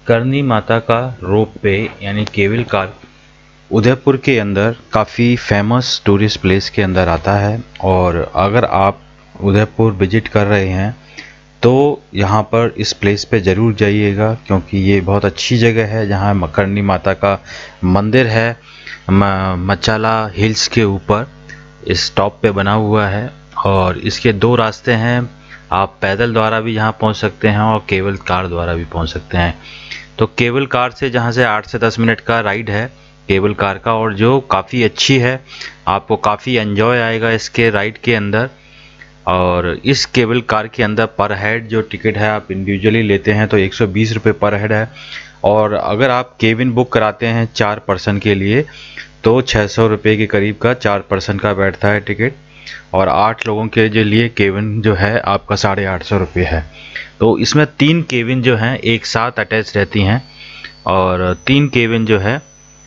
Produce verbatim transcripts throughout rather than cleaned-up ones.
करनी माता का रोप वे यानी केबल कार उदयपुर के अंदर काफ़ी फेमस टूरिस्ट प्लेस के अंदर आता है। और अगर आप उदयपुर विजिट कर रहे हैं तो यहाँ पर इस प्लेस पे ज़रूर जाइएगा, क्योंकि ये बहुत अच्छी जगह है जहाँ करनी माता का मंदिर है। मचाला हिल्स के ऊपर इस टॉप पे बना हुआ है और इसके दो रास्ते हैं। आप पैदल द्वारा भी यहाँ पहुँच सकते हैं और केबल कार द्वारा भी पहुँच सकते हैं। तो केबल कार से जहाँ से आठ से दस मिनट का राइड है केबल कार का, और जो काफ़ी अच्छी है, आपको काफ़ी एंजॉय आएगा इसके राइड के अंदर। और इस केबल कार के अंदर पर हेड जो टिकट है आप इंडिविजुअली लेते हैं तो एक सौ बीस रुपये पर हेड है, और अगर आप केबिन बुक कराते हैं चार पर्सन के लिए तो छः सौ रुपये के करीब का चार पर्सन का बैठता है टिकट, और आठ लोगों के जो लिए केबिन जो है आपका साढ़े आठ सौ रुपये है। तो इसमें तीन केबिन जो हैं एक साथ अटैच रहती हैं, और तीन केबिन जो है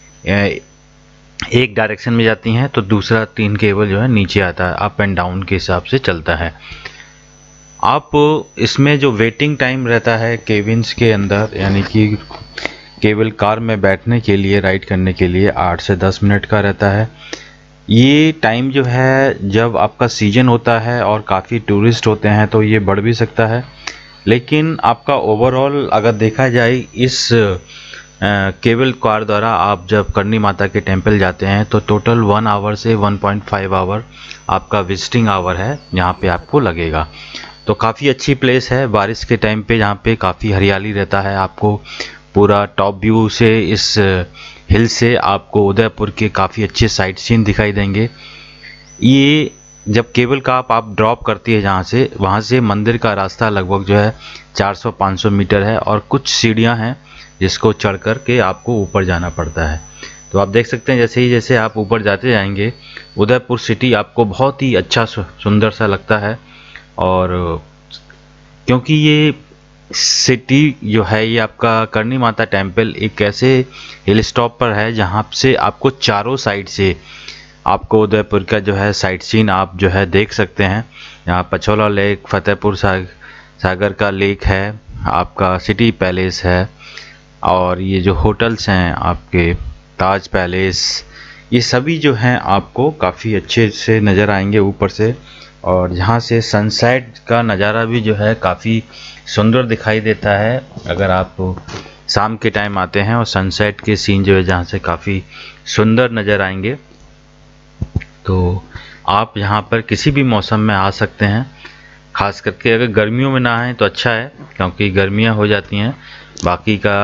एक डायरेक्शन में जाती हैं तो दूसरा तीन केबल जो है नीचे आता है, अप एंड डाउन के हिसाब से चलता है। आप इसमें जो वेटिंग टाइम रहता है केबिन्स के अंदर, यानी कि केबल कार में बैठने के लिए राइड करने के लिए आठ से दस मिनट का रहता है। ये टाइम जो है जब आपका सीजन होता है और काफ़ी टूरिस्ट होते हैं तो ये बढ़ भी सकता है, लेकिन आपका ओवरऑल अगर देखा जाए इस केबल कार द्वारा आप जब करनी माता के टेंपल जाते हैं तो टोटल वन आवर से वन पॉइंट फाइव आवर आपका विजिटिंग आवर है यहाँ पे आपको लगेगा। तो काफ़ी अच्छी प्लेस है। बारिश के टाइम पे यहाँ पे काफ़ी हरियाली रहता है। आपको पूरा टॉप व्यू से इस हिल से आपको उदयपुर के काफ़ी अच्छे साइट सीन दिखाई देंगे। ये जब केबल का आप, आप ड्रॉप करती है जहाँ से, वहाँ से मंदिर का रास्ता लगभग जो है चार सौ पाँच सौ मीटर है, और कुछ सीढ़ियाँ हैं जिसको चढ़ कर के आपको ऊपर जाना पड़ता है। तो आप देख सकते हैं जैसे ही जैसे आप ऊपर जाते जाएंगे उदयपुर सिटी आपको बहुत ही अच्छा सुंदर सा लगता है। और क्योंकि ये सिटी जो है ये आपका करनी माता टेम्पल एक ऐसे हिल स्टॉप पर है जहाँ से आपको चारों साइड से आपको उदयपुर का जो है साइट सीन आप जो है देख सकते हैं। यहाँ पिछोला लेक, फतेहपुर सागर का लेक है, आपका सिटी पैलेस है, और ये जो होटल्स हैं आपके ताज पैलेस, ये सभी जो हैं आपको काफ़ी अच्छे से नज़र आएंगे ऊपर से। और यहाँ से सनसेट का नज़ारा भी जो है काफ़ी सुंदर दिखाई देता है। अगर आप शाम के टाइम आते हैं और सनसेट के सीन जो है जहाँ से काफ़ी सुंदर नज़र आएंगे, तो आप यहाँ पर किसी भी मौसम में आ सकते हैं। ख़ास करके अगर गर्मियों में ना आएँ तो अच्छा है, क्योंकि गर्मियाँ हो जाती हैं। बाकी का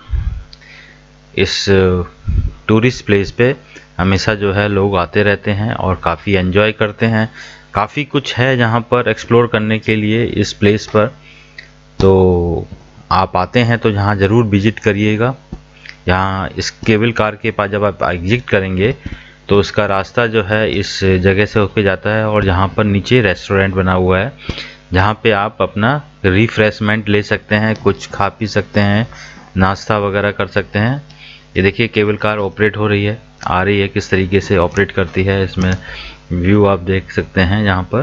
इस टूरिस्ट प्लेस पे हमेशा जो है लोग आते रहते हैं और काफ़ी एंजॉय करते हैं। काफ़ी कुछ है जहाँ पर एक्सप्लोर करने के लिए इस प्लेस पर। तो आप आते हैं तो यहाँ ज़रूर विज़िट करिएगा। यहाँ इस केबल कार के पास जब आप एग्जिट करेंगे तो उसका रास्ता जो है इस जगह से होके जाता है, और जहाँ पर नीचे रेस्टोरेंट बना हुआ है जहाँ पे आप अपना रिफ़्रेशमेंट ले सकते हैं, कुछ खा पी सकते हैं, नाश्ता वगैरह कर सकते हैं। ये देखिए केबल कार ऑपरेट हो रही है, आ रही है, किस तरीके से ऑपरेट करती है, इसमें व्यू आप देख सकते हैं यहाँ पर।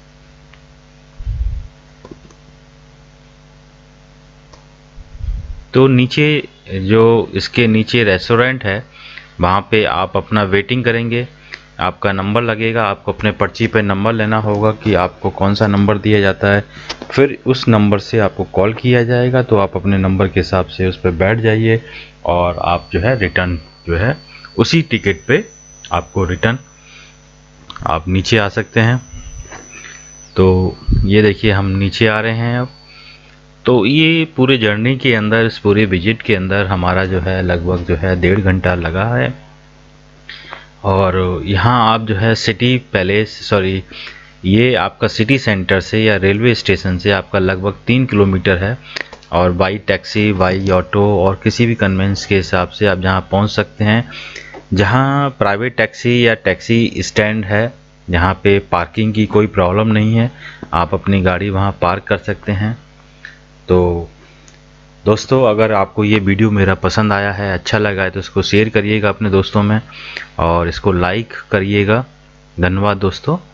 तो नीचे जो इसके नीचे रेस्टोरेंट है वहाँ पे आप अपना वेटिंग करेंगे, आपका नंबर लगेगा, आपको अपने पर्ची पे नंबर लेना होगा कि आपको कौन सा नंबर दिया जाता है, फिर उस नंबर से आपको कॉल किया जाएगा। तो आप अपने नंबर के हिसाब से उस पर बैठ जाइए और आप जो है रिटर्न जो है उसी टिकट पे आपको रिटर्न आप नीचे आ सकते हैं। तो ये देखिए हम नीचे आ रहे हैं अब। तो ये पूरे जर्नी के अंदर, इस पूरे विजिट के अंदर हमारा जो है लगभग जो है डेढ़ घंटा लगा है। और यहाँ आप जो है सिटी पैलेस, सॉरी ये आपका सिटी सेंटर से या रेलवे स्टेशन से आपका लगभग तीन किलोमीटर है, और बाई टैक्सी, बाई ऑटो और किसी भी कन्वेंस के हिसाब से आप जहाँ पहुँच सकते हैं। जहाँ प्राइवेट टैक्सी या टैक्सी स्टैंड है जहाँ पे पार्किंग की कोई प्रॉब्लम नहीं है, आप अपनी गाड़ी वहाँ पार्क कर सकते हैं। तो दोस्तों अगर आपको ये वीडियो मेरा पसंद आया है, अच्छा लगा है, तो इसको शेयर करिएगा अपने दोस्तों में और इसको लाइक करिएगा। धन्यवाद दोस्तों।